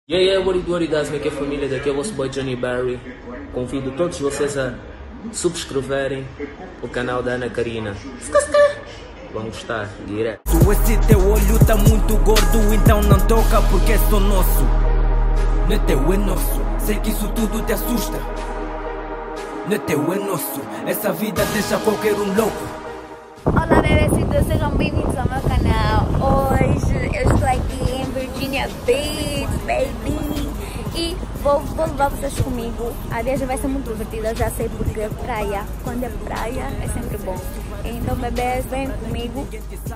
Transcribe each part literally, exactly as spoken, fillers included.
E aí, what it, what it does, minha família, daqui é o vosso boy Johnny Barry. Convido todos vocês a subscreverem o canal da Ana Karina. Vão gostar, direto. Esse teu olho tá muito gordo, então não toca porque é só nosso. Não é teu, é nosso. Sei que isso tudo te assusta. Não é teu, é nosso. Essa vida deixa qualquer um louco. Olá, bebecitos, sejam bem-vindos ao meu canal. Hoje eu estou aqui em Virginia Beach, baby. E vou, vou levar vocês comigo. A viagem vai ser muito divertida, eu já sei porque é praia. Quando é praia é sempre bom. Então, bebês, vem comigo.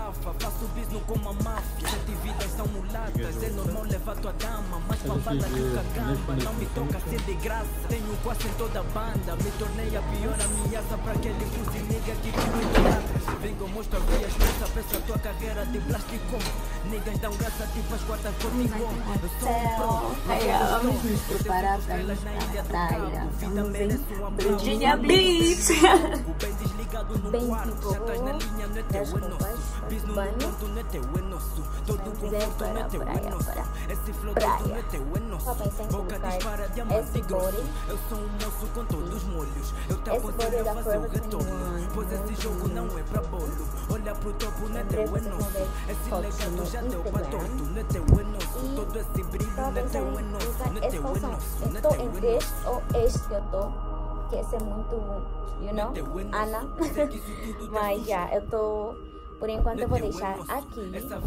Não me toca ser de graça. Tenho quase em toda a banda. Me tornei a pior ameaça para aquele cozinheiro que tu vengo mostrar a via expressa. Peça tua carreira de plástico. Niggas dão graça tipo as quartas comigo. Eu sou um pro. Vamos nos preparar para ir para a praia. Vamos em Virginia Beach. Bem tipo, das roupas, banho. Vamos dizer para a praia, para praia. Só pensei em colocar esse body. Esse body é da Forever vinte e um. Pois esse jogo não é para bolo. Olha pro topo, não é teu, é nosso. Esse legado já deu para torto, não é teu, é nosso. Todo esse brilho, não é teu, é nosso. Não é teu, é nosso. Eu estou entre este ou este que eu estou. Que esse é muito, you know, Ana. Mas já, eu tô, por enquanto eu vou deixar aqui.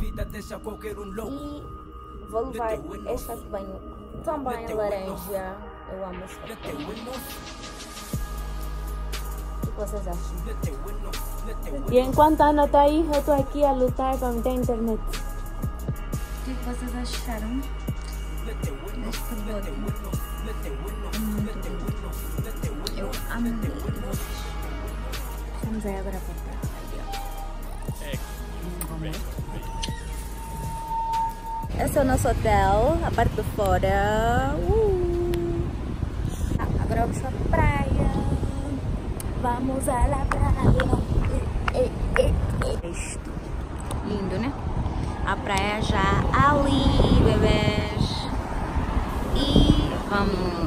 E vou levar este fato de banho também laranja. Eu amo esse fato de banho. O que vocês acham? E enquanto a Ana tá aí, eu tô aqui a lutar para meter a internet. O que vocês acharam deste body? Eu amei. Vamos aí agora para a praia. Esse é o nosso hotel, a parte de fora. Uh! Agora vamos para a praia. Vamos à la praia. Isto. Lindo, né? A praia já ali, bebês. E vamos.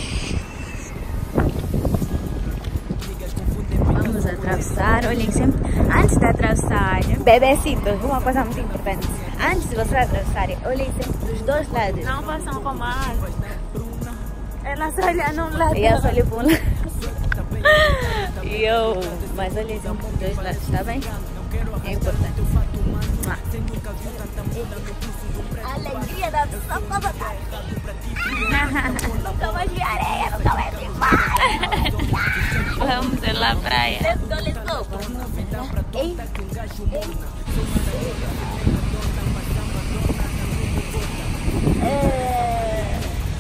Vamos atravessar. Olhem sempre. Antes de atravessar, bebecitos, uma coisa muito importante. Antes de vocês atravessarem, olhem sempre dos dois lados. Não façam como a Ana. Ela só olha num lado. E eu só olho para um lado. E eu. Mas olhem sempre dos dois lados, tá bem? É importante. A alegria da pessoa toda tá aqui. Nunca mais vi areia, nunca mais vi mar. Vamos lá à praia. Let's go, let's go. Ei, ei. É...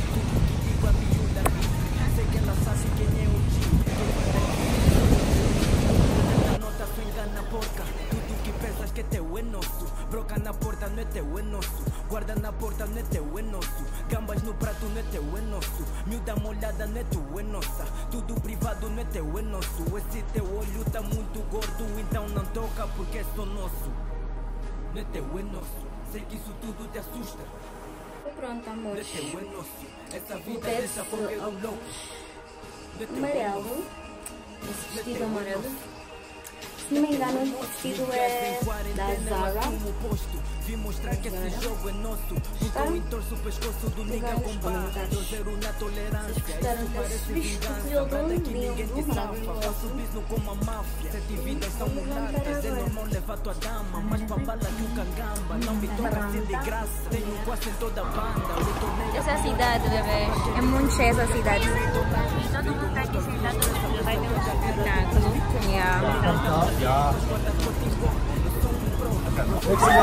Que teu é nosso, broca na porta não é teu, é nosso. Guarda na porta não é teu, é nosso. Gambas no prato não é teu, é nosso. Miúda molhada não é tu, é nossa. Tudo privado não é teu, é nosso. Esse teu olho tá muito gordo, então não toca porque é só nosso. Não é teu, é nosso. Sei que isso tudo te assusta. Pronto, amor. Não é teu, é nosso. Essa vida deixa qualquer um louco. Amarelo. Esse vestido amarelo. Se não me engano, o vestido é da Zara. Vim mostrar que esse jogo é nosso. Então entorce o pescoço do nigga com barra. Eu zero na tolerância. Isso parece vingança. Brada que ninguém te safa. Faço business como a máfia. Sete vidas são mulatas. É normal levar tua dama. Mas pra bala que o cangamba. Não me toca assim de graça. Tenho quase em toda a banda. Essa é a cidade, bebê. É muito cheia essa cidade. Todo mundo tá aqui sentado. Vai ter um espetáculo. Yeah. Yeah. Make some noise, make some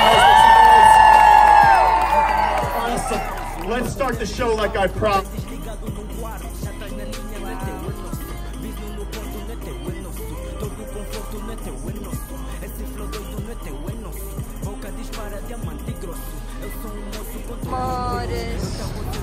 noise, make some noise. Awesome. Let's start the show like I promised. Amores.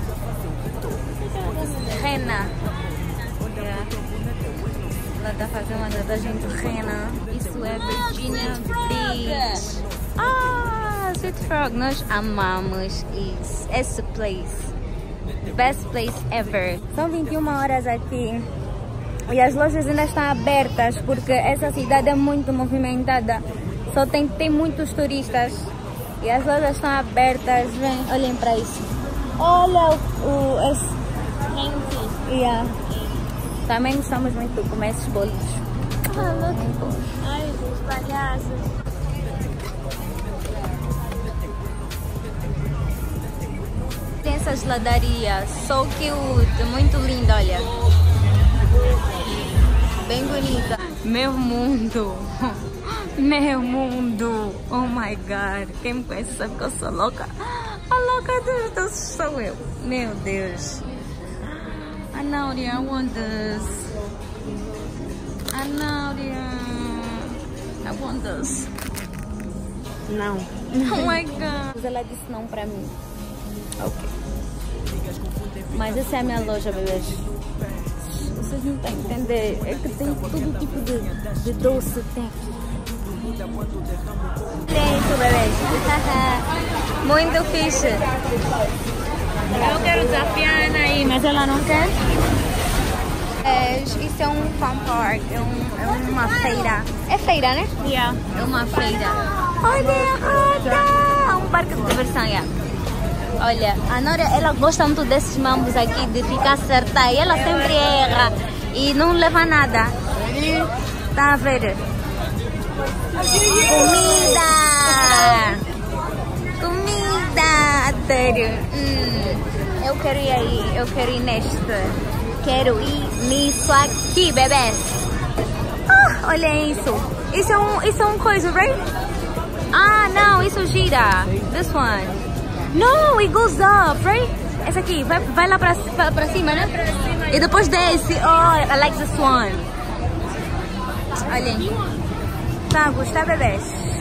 Rena. Yeah. Ela tá fazendo uma tatuagem de rena. Isso é Virginia Beach. Ah, Sweet Frog. Nós amamos isso. Esse place. Best place ever. São vinte e uma horas aqui. E as lojas ainda estão abertas porque essa cidade é muito movimentada. Só tem, tem muitos turistas. E as lojas estão abertas. Vem, olhem para isso. Olha o... o esse... Yeah. Também gostamos muito de comer esses bolos. Ah, look. Ai, os palhaços. Tem essa geladaria, so cute, muito linda, olha. Bem bonita. Meu mundo. Meu mundo. Oh my god. Quem me conhece sabe que eu sou louca. A louca dos doces sou eu. Meu Deus. Anauria, I want this. Anauria, I want this. Não. Oh my god. Ela disse não pra mim. Ok. Mas essa é a minha loja, bebês. Vocês não têm que entender. É que tem todo tipo de, de doce. Tem Tem isso, bebês. Muito fixe. Eu quero desafiar a Ana aí, mas ela não quer. É, isso é um fun park, é, um, é uma feira. É feira, né? Yeah. É uma feira. Olha a roda! É um parque de diversão, yeah. Olha, a Nora, ela gosta muito desses mambos aqui, de ficar acertar. E ela sempre erra e não leva nada. Tá a ver? Comida! Comida! Adoro! Hum, eu quero ir aí, eu quero ir neste. Quero ir nisso aqui, bebês. Ah, olha isso. Isso é um, isso é um coisa, right? Ah, não, isso gira. This one. No, it goes up, right? Essa aqui, vai, vai lá pra, pra, pra cima, né? Pra cima. E depois desce. Oh, I like this one. Olhem. Tá a gostar, bebês?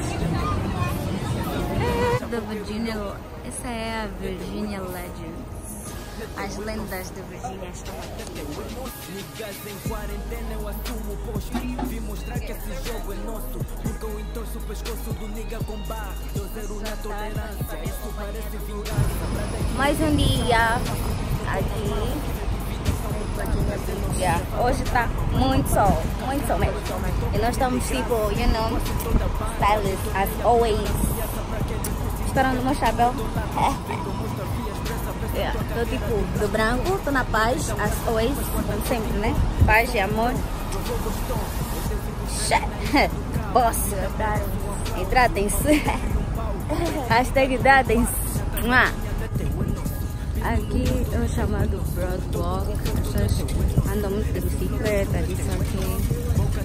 Da Virginia. Essa é a Virginia Legends. As lendas de Virgínia estão aqui. Niggas em quarentena eu assumo o posto. Vim mostrar que esse jogo é nosso. Porque eu entorço o pescoço do nigga com barra. Deu zero na tolerância. Isso parece vingança. Mais um dia aqui. Yeah. Hoje está muito sol. Muito sol mesmo. E nós estamos tipo, you know, stylish as always. Esperando o meu chapéu. Yeah. Tô tipo do branco, tô na paz, as always, sempre, né? Paz e amor. Boss. E tratem-se. Hashtag tratem-se. Aqui é o chamado Broadwalk. As pessoas andam muito de bicicleta, disso aqui.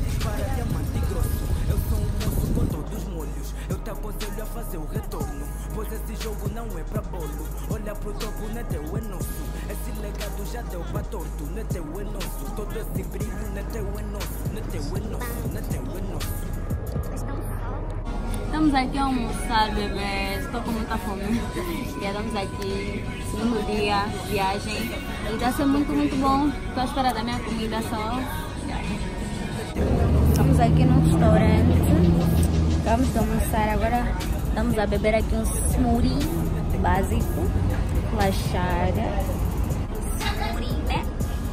Eu te aconselho a fazer o retorno, pois esse jogo não é pra bolo. Olha pro topo, não é teu, é nosso. Esse legado já deu pra torto, não é teu, é nosso. Todo esse brilho não é teu, é nosso. Não é teu, é nosso, não é teu, é nosso. Estamos aqui a almoçar, bebês. Estou com muita fome. Já estamos aqui, segundo dia, viagem. E está sendo muito, muito bom. Estou à espera da minha comida só. Estamos aqui no restaurante. Acabamos de almoçar, agora estamos a beber aqui um smoothie básico, relaxar. Smoothie, né?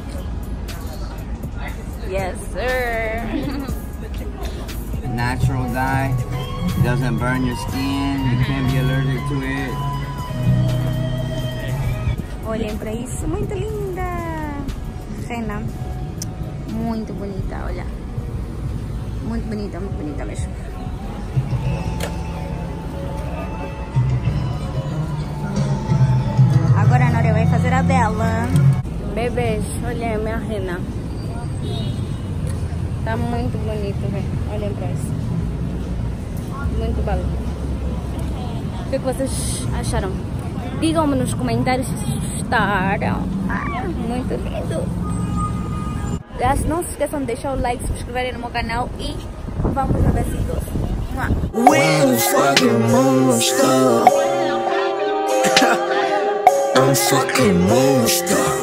Yes, sir. Natural dye, doesn't burn your skin, you can't be allergic to it. Olhem para isso, muito linda. Rena, muito bonita, olha. Muito bonita, muito bonita mesmo. Agora a Nora vai fazer a dela. Bebês, olha a minha rena. Tá muito bonito, velho. Olhem pra isso. Muito belo. O que vocês acharam? Digam-me nos comentários se gostaram. Ah, muito lindo. Já, não se esqueçam de deixar o like, se inscreverem no meu canal e vamos a besitos. When fucking monster I'm fucking monster